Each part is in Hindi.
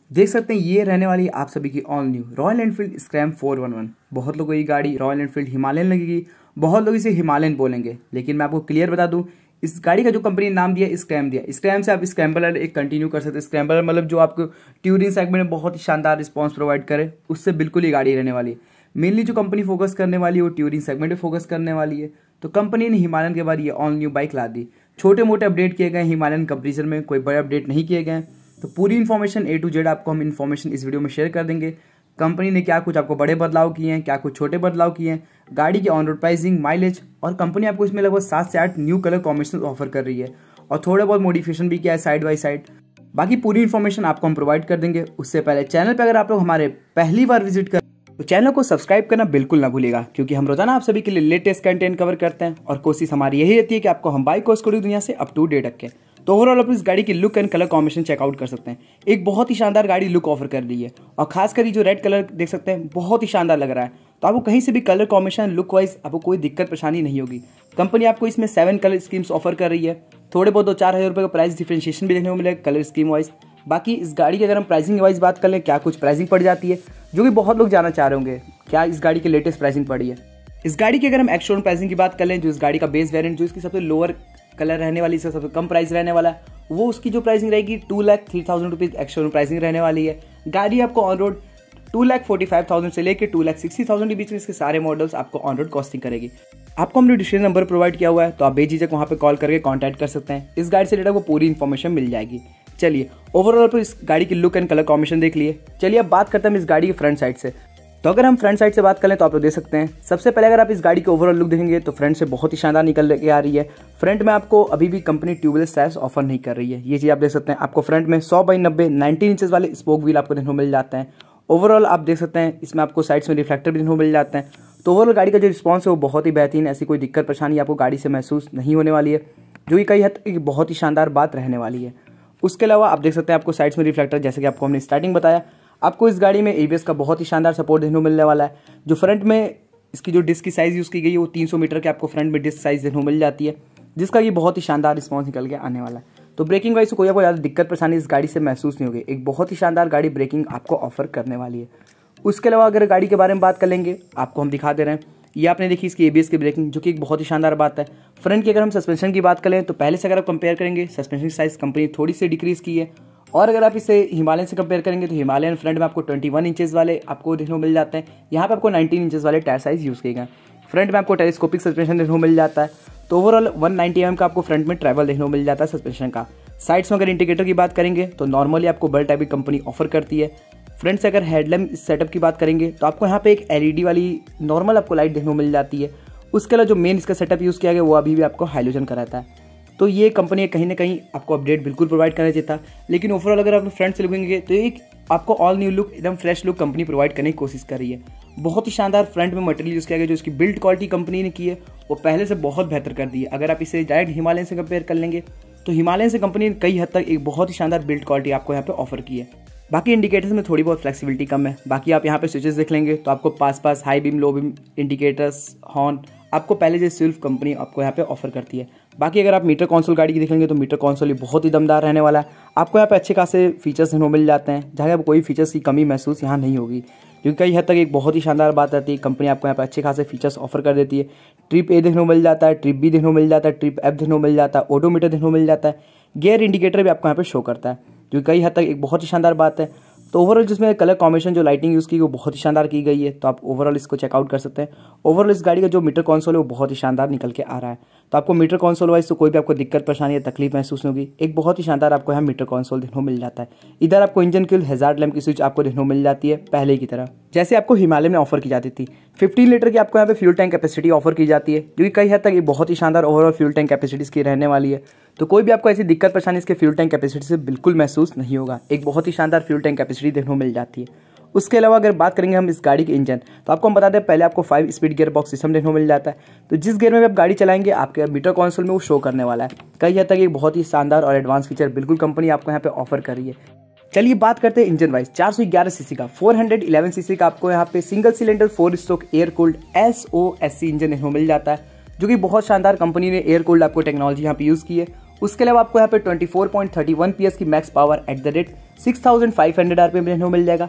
देख सकते हैं ये रहने वाली आप सभी की all new Royal Enfield Scram 411। बहुत लोगों को ये गाड़ी रॉयल एनफील्ड हिमालयन लगेगी, बहुत लोग इसे हिमालयन बोलेंगे, लेकिन मैं आपको क्लियर बता दूं इस गाड़ी का जो कंपनी ने नाम दिया स्क्रैम दिया, स्क्रैम से आप स्क्रैम्बलर एक कंटिन्यू कर सकते हैं। स्क्रैम्बलर मतलब जो आपको ट्यूरिंग सेगमेंट में बहुत ही शानदार रिस्पॉन्स प्रोवाइड करे, उससे बिल्कुल ही गाड़ी रहने वाली है। मेनली जो कंपनी फोकस करने वाली है वो ट्यूरिंग सेगमेंट में फोकस करने वाली है, तो कंपनी ने हिमालयन के बाद ये ऑल न्यू बाइक ला दी। छोटे मोटे अपडेट किए गए हिमालयन कंपेरिजन में, कोई बड़े अपडेट नहीं किए गए। तो पूरी इन्फॉर्मेशन A to Z आपको हम इन्फॉर्मेशन इस वीडियो में शेयर कर देंगे। कंपनी ने क्या कुछ आपको बड़े बदलाव किए हैं, क्या कुछ छोटे बदलाव किए हैं, गाड़ी की ऑन रोड प्राइसिंग, माइलेज, और कंपनी आपको इसमें लगभग 7 से 8 न्यू कलर कॉम्बिनेशन ऑफर कर रही है और थोड़ा बहुत मॉडिफिकेशन भी किया है साइड बाई साइड। बाकी पूरी इन्फॉर्मेशन आपको हम प्रोवाइड कर देंगे। उससे पहले चैनल पर अगर आप लोग हमारे पहली बार विजिट कर तो चैनल को सब्सक्राइब करना बिल्कुल ना भूलिएगा, क्योंकि हम रोजाना आप सभी के लिए लेटेस्ट कंटेंट कवर करते हैं और कोशिश हमारी यही रहती है कि आपको हम बाइक और स्कूटी दुनिया से अप टू डेट रखें। तो ओवरऑल आप इस गाड़ी की look and colour combination check out कर सकते हैं। एक बहुत ही शानदार गाड़ी लुक ऑफर कर रही है और खासकर ये जो रेड कलर देख सकते हैं बहुत ही शानदार लग रहा है। तो आपको कहीं से भी कलर कॉम्बिनेशन लुक वाइज आपको कोई दिक्कत परेशानी नहीं होगी। कंपनी आपको इसमें 7 कलर स्कीम्स ऑफर कर रही है। थोड़े बहुत 2-4 हज़ार रुपये का प्राइस डिफरेंशिएशन भी देखने को मिलेगा कलर स्कीम वाइज। बाकी इस गाड़ी की अगर हम प्राइसिंग वाइज बात कर लें, क्या कुछ प्राइसिंग पड़ जाती है, जो कि बहुत लोग जानना चाह रहे होंगे क्या इस गाड़ी की लेटेस्ट प्राइसिंग पड़ी है। इस गाड़ी की अगर हम एक्स शोरूम प्राइसिंग की बात कर लें, जो इस गाड़ी का बेस वेरिएंट जो इसकी सबसे लोअर कलर रहने वाली, इसका सबसे कम प्राइस रहने वाला है, वो उसकी जो प्राइसिंग रहेगी 2,03,000 रुपीज़ एक्स शोरूम प्राइसिंग रहने वाली है। गाड़ी आपको ऑन रोड 2,45,000 से लेकर 2,60,000 के बीच में इसके सारे मॉडल्स आपको ऑन रोड कॉस्टिंग करेगी। आपको हमने डिस्क्रिप्शन नंबर प्रोवाइड किया हुआ है, तो आप बेझिझक वहाँ पे कॉल करके कांटेक्ट कर सकते हैं। इस गाड़ी से रिलेटेड आपको पूरी इन्फॉर्मेशन मिल जाएगी। चलिए ओवरऑल पर इस गाड़ी की लुक एंड कलर कॉम्बिनेशन देख लिए। चलिए अब बात करते हैं इस गाड़ी की फ्रंट साइड से। तो अगर हम फ्रंट साइड से बात करें तो आप लोग देख सकते हैं, सबसे पहले अगर आप इस गाड़ी की ओवरऑल लुक देखेंगे तो फ्रंट से बहुत ही शानदार निकल के आ रही है। फ्रंट में आपको अभी भी कंपनी ट्यूबलेस टायर्स ऑफर नहीं कर रही है, ये चीज़ आप देख सकते हैं। आपको फ्रंट में 100/90 19 इंचेस वाले स्पोक व्हील आपको देखने को मिल जाते हैं। ओवरऑल आप देख सकते हैं इसमें आपको साइड्स में रिफ्लेक्टर भी देखने को मिल जाते हैं। तो ओवरऑल गाड़ी का जो रिस्पॉन्स है वो बहुत ही बेहतरीन, ऐसी कोई दिक्कत परेशानी आपको गाड़ी से महसूस नहीं होने वाली है, जो कि कई हद तक बहुत ही शानदार बात रहने वाली है। उसके अलावा आप देख सकते हैं आपको साइड्स में रिफ्लेक्टर, जैसे कि आपको हमने स्टार्टिंग बताया, आपको इस गाड़ी में ABS का बहुत ही शानदार सपोर्ट देखने को मिलने वाला है। जो फ्रंट में इसकी जो डिस्क की साइज़ यूज़ की गई है वो 300 मीटर के आपको फ्रंट में डिस्क साइज़ देखने को मिल जाती है, जिसका ये बहुत ही शानदार रिस्पॉन्स निकल के आने वाला है। तो ब्रेकिंग वाइज कोई आपको ज़्यादा दिक्कत परेशानी इस गाड़ी से महसूस नहीं होगी। एक बहुत ही शानदार गाड़ी ब्रेकिंग आपको ऑफर करने वाली है। उसके अलावा अगर गाड़ी के बारे में बात कर लेंगे, आपको हम दिखा दे रहे हैं, ये आपने देखी इसकी ABS की ब्रेकिंग, जो कि एक बहुत ही शानदार बात है। फ्रंट की अगर हम सस्पेंशन की बात करें तो पहले से अगर आप कंपेयर करेंगे सस्पेंशन साइज कंपनी थोड़ी सी डिक्रीज की है, और अगर आप इसे हिमालयन से कंपेयर करेंगे तो हिमालयन फ्रंट में आपको 21 इंचेस वाले आपको देखने को मिल जाते हैं। यहाँ पे आपको 19 इंचेस वाले टायर साइज यूज़ किए गए। फ्रंट में आपको टेलीस्कोपिक सस्पेंशन देखने को मिल जाता है। तो ओवरऑल 190 mm का आपको फ्रंट में ट्रैवल देखने को मिल जाता है सस्पेंशन का। साइड्स में अगर इंडिकेटर की बात करेंगे तो नॉर्मली आपको बल टाइप की कंपनी ऑफर करती है। फ्रंट से अगर हेडलैम्प सेटअप की बात करेंगे तो आपको यहाँ पे एक LED वाली नॉर्मल आपको लाइट देखने को मिल जाती है। उसके अलावा जो मेन इसका सेटअप यूज़ किया गया वो अभी भी आपको हाइलोजन का रहता है। तो ये कंपनी कहीं ना कहीं आपको अपडेट बिल्कुल प्रोवाइड करना चाहिए था, लेकिन ओवरऑल अगर आप फ्रंट से लुकेंगे तो एक आपको ऑल न्यू लुक, एकदम फ्रेश लुक कंपनी प्रोवाइड करने की कोशिश कर रही है। बहुत ही शानदार फ्रंट में मटेरियल यूज़ किया गया, जो इसकी बिल्ड क्वालिटी कंपनी ने की है वो पहले से बहुत बेहतर कर दी है। अगर आप इसे डायरेक्ट हिमालयन से कंपेयर कर लेंगे तो हिमालयन से कंपनी ने कई हद तक एक बहुत ही शानदार बिल्ड क्वालिटी आपको यहाँ पे ऑफर की है। बाकी इंडिकेटर्स में थोड़ी बहुत फ्लेक्सिबिलिटी कम है। बाकी आप यहाँ पे स्विचेस देख लेंगे तो आपको pass high beam, low beam indicators, horn आपको पहले से सिर्फ कंपनी आपको यहाँ पे ऑफर करती है। बाकी अगर आप मीटर कंसोल गाड़ी की देखेंगे तो मीटर कंसोल बहुत ही दमदार रहने वाला है। आपको यहाँ पे अच्छे खासे फीचर्स देखने को मिल जाते हैं, जहाँ आपको कोई फीचर्स की कमी महसूस यहाँ नहीं होगी, क्योंकि कई हद तक एक बहुत ही शानदार बात रहती है। कंपनी आपको यहाँ पे अच्छे खासे फीचर्स ऑफर कर देती है। ट्रिप A देखने को मिल जाता है, ट्रिप B देखने को मिल जाता है, ट्रिप F देखने को मिल जाता है, ऑडोमीटर देखने को मिल जाता है, गियर इंडिकेटर भी आपको यहाँ पे शो करता है, जो कई हद तक एक बहुत ही शानदार बात है। तो ओवरऑल जिसमें कलर कॉम्बिनेशन जो लाइटिंग यूज़ की वो बहुत ही शानदार की गई है, तो आप ओवरऑल इसको चेकआउट कर सकते हैं। ओवरऑल इस गाड़ी का जो मीटर कंसोल है वो बहुत ही शानदार निकल के आ रहा है। तो आपको मीटर कंसोल वाइज तो कोई भी आपको दिक्कत परेशानी या तकलीफ महसूस नहीं होगी। एक बहुत ही शानदार आपको यहाँ मीटर कंसोल देखने को मिल जाता है। इधर आपको इंजन किल हैजार्ड लैम्प की स्विच आपको देखने को मिल जाती है पहले की तरह, जैसे आपको हिमालय में ऑफर की जाती थी। 15 लीटर की आपको यहाँ पे फ्यूल टैंक कैपेसिटी ऑफर की जाती है, जो कि कई हद तक एक बहुत ही शानदार ओवरऑल फ्यूल टैंक कैपेसिटीज़ की रहने वाली है। तो कोई भी आपको ऐसी दिक्कत परेशानी इसके फ्यूल टैंक कैपेसिटी से बिल्कुल महसूस नहीं होगा। एक बहुत ही शानदार फ्यूल टैंक कैपेसिटी देखने को मिल जाती है। उसके अलावा अगर बात करेंगे हम इस गाड़ी के इंजन, तो आपको हम बता दें पहले आपको 5 स्पीड गियर बॉक्स सिस्टम देखने को मिल जाता है। तो जिस गियर में आप गाड़ी चलाएंगे आपके मीटर कंसोल में वो शो करने वाला है। कई हद तक एक बहुत ही शानदार और एडवांस फीचर बिल्कुल कंपनी आपको यहाँ पे ऑफर कर रही है। चलिए बात करते हैं इंजन वाइज। 411 सीसी का 411 सीसी का आपको यहाँ पे single cylinder 4 stroke air cooled SOSC engine देखने को मिल जाता है, जो कि बहुत शानदार कंपनी ने एयर कूल्ड आपको टेक्नोलॉजी यहाँ पे यूज़ की है। उसके अलावा आपको यहाँ पे 24.31 PS की max power at the rate 6500 RPM देखने को मिल जाएगा।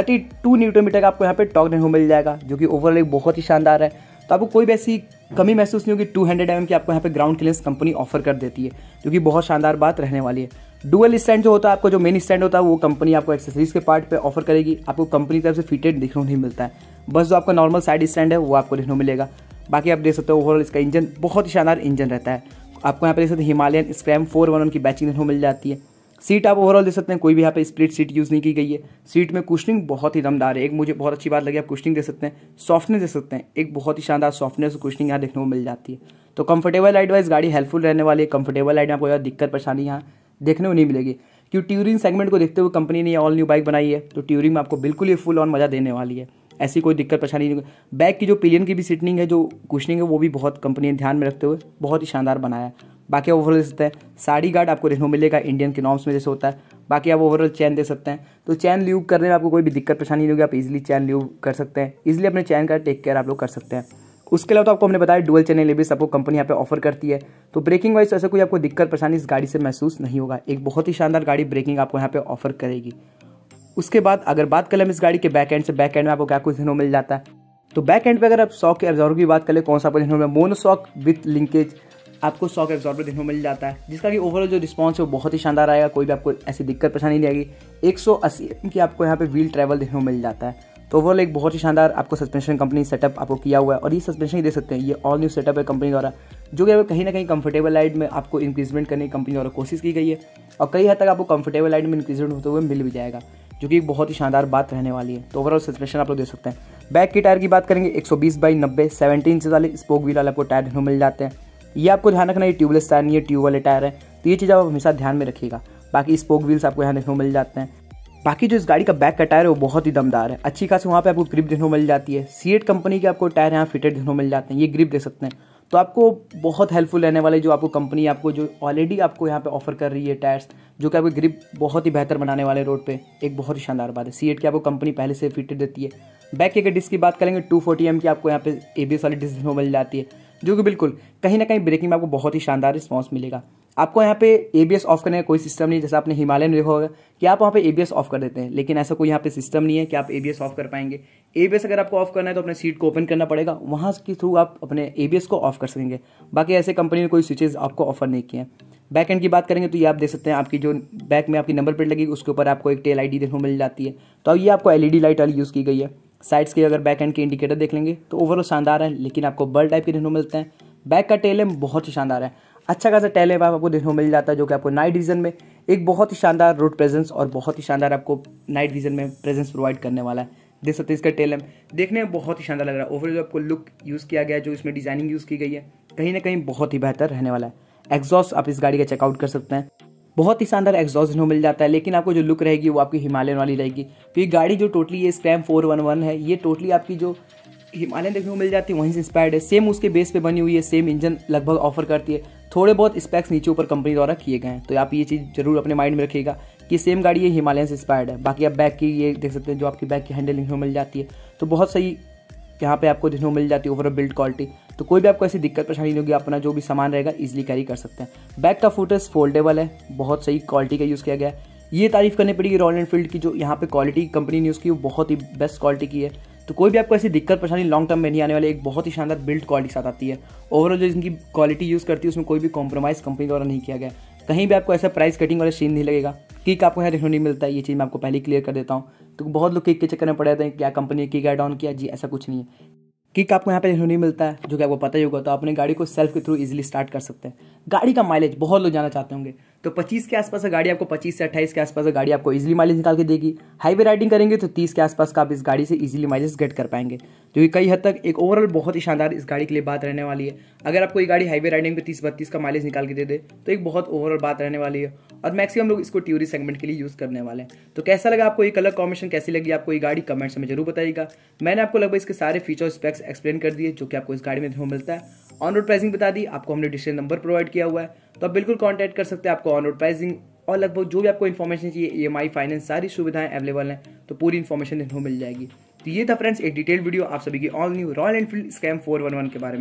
32 न्यूटन मीटर का आपको यहाँ पे टॉर्क देखने को मिल जाएगा, जो कि ओवरऑल एक बहुत ही शानदार है। तो आपको कोई भी ऐसी कमी महसूस नहीं होगी। 200 mm की आपको यहाँ पे ग्राउंड क्लियरेंस कंपनी ऑफर कर देती है, जो कि बहुत शानदार बात रहने वाली है। डुअल स्टैंड जो होता है, आपको जो मेन स्टैंड होता है वो कंपनी आपको एक्सेसरीज के पार्ट पे ऑफर करेगी। आपको कंपनी की तरफ से फिटेड देखने को नहीं मिलता है, बस जो आपका नॉर्मल साइड स्टैंड है वो आपको देखने को मिलेगा। बाकी आप देख सकते हो ओवरऑल इसका इंजन बहुत ही शानदार इंजन रहता है। आपको यहाँ पे देख सकते हैं हिमालयन स्क्रैम 411 की बैचिंग देखने को मिल जाती है। सीट आप ओवरऑल देख सकते हैं, कोई भी यहाँ पे स्प्लिट सीट यूज़ नहीं की गई है। सीट में कुशनिंग बहुत ही दमदार है। एक मुझे बहुत अच्छी बात लगी, आप कुशनिंग दे सकते हैं, सॉफ्टनेस दे सकते हैं, एक बहुत ही शानदार सॉफ्टनेस कुशनिंग यहाँ देखने को मिल जाती है। तो कंफर्टेबल राइड वाइज गाड़ी हेल्पफुल रहने वाली है। कंफर्टेबल राइड में आपको ज़्यादा दिक्कत परेशानी यहाँ देखने को नहीं मिलेगी, क्योंकि ट्यूरिंग सेगमेंट को देखते हुए कंपनी ने ऑल न्यू बाइक बनाई है। तो ट्यूरिंग में आपको बिल्कुल ये फुल ऑन मज़ा देने वाली है, ऐसी कोई दिक्कत परेशानी नहीं। बैक की जो पिलियन की भी सीटनिंग है, जो कुशनिंग है, वो भी बहुत कंपनी ने ध्यान में रखते हुए बहुत ही शानदार बनाया है। बाकी आप ओवरऑल दे सकते हैं साड़ी गार्ड आपको देखने को मिलेगा इंडियन के नॉर्म्स में जैसे होता है। बाकी आप ओवरऑल चैन दे सकते हैं, तो चैन ल्यूब करने में आपको कोई भी दिक्कत परेशानी नहीं होगी। आप इजीली चैन ल्यूब कर सकते हैं, इजीली अपने चैन का टेक केयर आप लोग कर सकते हैं। उसके अलावा तो आपको हमने बताया डुअल चैनल एबीएस आपको कंपनी यहाँ पे ऑफर करती है। तो ब्रेकिंग वाइज ऐसा कोई आपको दिक्कत परेशानी इस गाड़ी से महसूस नहीं होगा। एक बहुत ही शानदार गाड़ी ब्रेकिंग आपको यहाँ पे ऑफर करेगी। उसके बाद अगर बात करें हम इस गाड़ी के बैक एंड से, बैक एंड में आपको क्या कुछ देखने को मिल जाता है। तो बैक एंड पे अगर आप शॉक एब्जॉर्बर की बात करें, कौन सा आपको देखने को मिलेगा, मोनो शॉक विथ लिंकेज आपको शॉक एब्जॉर्बर देखने को मिल जाता है, जिसका कि ओवरऑल जो रिस्पॉन्स है वो बहुत ही शानदार आएगा। कोई भी आपको ऐसी दिक्कत परेशानी नहीं आएगी। 180 की आपको यहाँ पे व्हील ट्रैवल देखने को मिल जाता है। तो ओवरऑल एक बहुत ही शानदार आपको सस्पेंशन कंपनी सेटअप आपको किया हुआ है। और ये सस्पेंशन ही दे सकते हैं, ये ऑल न्यू सेटअप है कंपनी द्वारा, जो कि कहीं ना कहीं कंफर्टेबल राइड में आपको इंक्रीजमेंट करने की कंपनी द्वारा कोशिश की गई है। और कई हद तक आपको कंफर्टेबल राइड में इंक्रीजमेंट होते हुए मिल भी जाएगा, जो कि एक बहुत ही शानदार बात रहने वाली है। तो ओवरऑल सस्पेंशन आप लोग देख सकते हैं। बैक की टायर की बात करेंगे 120/90 17 इंच वाले स्पोक व्हील वाले आपको टायर देखने को मिल जाते हैं। ये आपको ध्यान रखना, ये ट्यूबलेस टायर नहीं है, ट्यूब वाले टायर है। तो ये चीज़ आप हमेशा ध्यान में रखिएगा। बाकी स्पोक व्हील्स आपको यहाँ देखने को मिल जाते हैं। बाकी जो इस गाड़ी का बैक का टायर है वो बहुत ही दमदार है, अच्छी खासी वहाँ पे आपको ग्रिप देखने को मिल जाती है। सीएट कंपनी के आपको टायर यहाँ फिटेड देखने को मिल जाते हैं, ये ग्रिप देख सकते हैं। तो आपको बहुत हेल्पफुल रहने वाले जो आपको कंपनी आपको जो ऑलरेडी आपको यहाँ पे ऑफर कर रही है टायर्स, जो कि आपको ग्रिप बहुत ही बेहतर बनाने वाले रोड पे, एक बहुत ही शानदार बात है। सीएट की आपको कंपनी पहले से फिटेड देती है। बैक के डिस्क की बात करेंगे 240mm की आपको यहाँ पे एबीएस वाली डिस्क देखने को मिल जाती है, जो कि बिल्कुल कहीं ना कहीं ब्रेकिंग में आपको बहुत ही शानदार रिस्पॉन्स मिलेगा। आपको यहाँ पे एबीएस ऑफ करने का कोई सिस्टम नहीं, जैसे आपने हिमालयन देखा होगा कि आप वहाँ पे एबीएस ऑफ कर देते हैं, लेकिन ऐसा कोई यहाँ पे सिस्टम नहीं है कि आप एबीएस ऑफ कर पाएंगे। एबीएस अगर आपको ऑफ करना है तो अपने सीट को ओपन करना पड़ेगा, वहाँ के थ्रू आप अपने एबीएस को ऑफ कर सकेंगे। बाकी ऐसे कंपनी ने कोई स्विचेज आपको ऑफर नहीं किए हैं। बैक एंड की बात करेंगे तो ये आप देख सकते हैं, आपकी जो बैक में आपकी नंबर प्लेट लगी उसके ऊपर आपको एक टेल आईडी देखने को मिल जाती है। तो ये आपको एलईडी लाइट वाली यूज़ की गई है। साइड्स के अगर बैक एंड के इंडिकेटर देख लेंगे तो ओवरऑल शानदार है, लेकिन आपको बल्ब टाइप के देखने को मिलते हैं। बैक का टेल लैम्प बहुत ही शानदार है, अच्छा खासा टेल लैम्प आपको देखने को मिल जाता है, जो कि आपको नाइट विजन में एक बहुत ही शानदार रोड प्रेजेंस और बहुत ही शानदार आपको नाइट विजन में प्रेजेंस प्रोवाइड करने वाला है। देख सकते हैं इसका टेल लैम्प देखने में बहुत ही शानदार लग रहा है। ओवरऑल जो आपको लुक यूज़ किया गया है, जो इसमें डिजाइनिंग यूज़ की गई है, कहीं ना कहीं बहुत ही बेहतर रहने वाला है। एग्जॉस्ट आप इस गाड़ी का चेकआउट कर सकते हैं, बहुत ही शानदार एग्जॉस्ट देखने को मिल जाता है, लेकिन आपको जो लुक रहेगी वो आपकी हिमालयन वाली रहेगी। तो ये गाड़ी जो टोटली ये स्क्रैम 411 है, ये टोटली आपकी जो हिमालयन देखने को मिल जाती है वहीं से इंस्पायर्ड है। सेम उसके बेस पे बनी हुई है, सेम इंजन लगभग ऑफर करती है। थोड़े बहुत स्पेक्स नीचे ऊपर कंपनी द्वारा किए गए हैं, तो आप ये चीज़ जरूर अपने माइंड में रखिएगा कि सेम गाड़ी ये हिमालयन से इंस्पायर्ड है। बाकी आप बैक की ये देख सकते हैं, जो आपकी बैक की हैंडल देखने को मिल जाती है, तो बहुत सही यहाँ पे आपको देखने को मिल जाती है ओवरऑल बिल्ड क्वालिटी। तो कोई भी आपको ऐसी दिक्कत परेशानी नहीं होगी, अपना जो भी सामान रहेगा इजीली कैरी कर सकते हैं। बैक का फुटरेस्ट फोल्डेबल है, बहुत सही क्वालिटी का यूज़ किया गया है। ये तारीफ करनी पड़ेगी रॉयल एनफील्ड की, जो यहाँ पे क्वालिटी कंपनी ने यूज़ की वो बहुत ही बेस्ट क्वालिटी की है। तो कोई भी आपको ऐसी दिक्कत परेशानी लॉन्ग टर्म में नहीं आने वाली, एक बहुत ही शानदार बिल्ड क्वालिटी के साथ आती है। ओवरऑल जो इनकी क्वालिटी यूज़ करती है उसमें कोई भी कॉम्प्रोमाइज़ कंपनी द्वारा नहीं किया गया। कहीं भी आपको ऐसा प्राइस कटिंग वाला सीन नहीं लगेगा। किक आपको यहाँ देखने नहीं मिलता है, ये चीज़ मैं आपको पहले क्लियर कर देता हूँ। तो बहुत लोग किक के चक्कर में पड़ जाते हैं, क्या कंपनी ने किक ऐड ऑन किया, जी ऐसा कुछ नहीं है। किक आपको यहाँ पे देखने नहीं मिलता है, जो कि आपको पता ही होगा। तो अपने गाड़ी को सेल्फ के थ्रू इजीली स्टार्ट कर सकते हैं। गाड़ी का माइलेज बहुत लोग जाना चाहते होंगे, तो 25 के आसपास है गाड़ी, आपको 25 से 28 के आसपास गाड़ी आपको इजीली माइलेज निकाल के देगी। हाईवे राइडिंग करेंगे तो 30 के आसपास का आप इस गाड़ी से इजीली माइलेज गेट कर पाएंगे, जो कि कई हद तक एक ओवरऑल बहुत ही शानदार इस गाड़ी के लिए बात रहने वाली है। अगर आपको ये गाड़ी हाईवे राइडिंग पे 30-32 का माइलेज निकाल के दे दे तो एक बहुत ओवरऑल बात रहने वाली है। और मैक्सिमम लोग इसको टूरिस्ट सेगमेंट के लिए यूज़ करने वाले हैं। तो कैसा लगा आपको ये कलर कॉम्बिनेशन, कैसी लगी आपको ये गाड़ी, कमेंट्स में जरूर बताइएगा। मैंने आपको लगभग इसके सारे फीचर स्पेक्स एक्सप्लेन कर दिए जो कि आपको इस गाड़ी में देखने को मिलता है। ऑन रोड प्राइसिंग बता दी आपको, हमने डिस्क्रिप्शन नंबर प्रोवाइड किया हुआ है, तो आप बिल्कुल कॉन्टैक्ट कर सकते हैं। आपको ऑन रोड प्राइसिंग और लगभग जो भी आपको इन्फॉर्मेशन चाहिए, EMI फाइनेंस सारी सुविधाएं अवेलेबल हैं, तो पूरी इन्फॉर्मेशन देखने को मिल जाएगी। तो ये था फ्रेंड्स एक डिटेल वीडियो आप सभी की all new Royal Enfield Scram 411 के बारे में।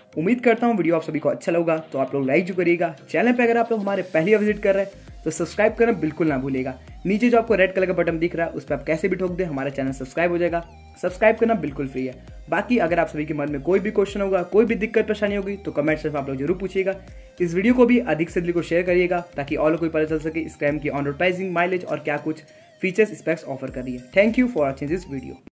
उम्मीद करता हूँ वीडियो आप सभी को अच्छा लगा, तो आप लोग लाइक जो करिएगा। चैनल पे अगर आप लोग हमारे पहली बार विजिट कर रहे हैं तो सब्सक्राइब करना बिल्कुल ना भूलिएगा। नीचे जो आपको रेड कलर का बटन दिख रहा है उस पर आप कैसे भी ठोक दे, हमारा चैनल सब्सक्राइब हो जाएगा। सब्सक्राइब करना बिल्कुल फ्री है। बाकी अगर आप सभी के मन में कोई भी क्वेश्चन होगा, कोई भी दिक्कत परेशानी होगी तो कमेंट सेक्शन में आप लोग जरूर पूछिएगा। इस वीडियो को भी अधिक से अधिक को शेयर करिएगा ताकि और लोग को पता चल सके स्क्रैम की ऑन रोड प्राइसिंग, माइलेज और क्या कुछ फीचर्स स्पेक्स ऑफर कर रही है। Thank you for watching this video.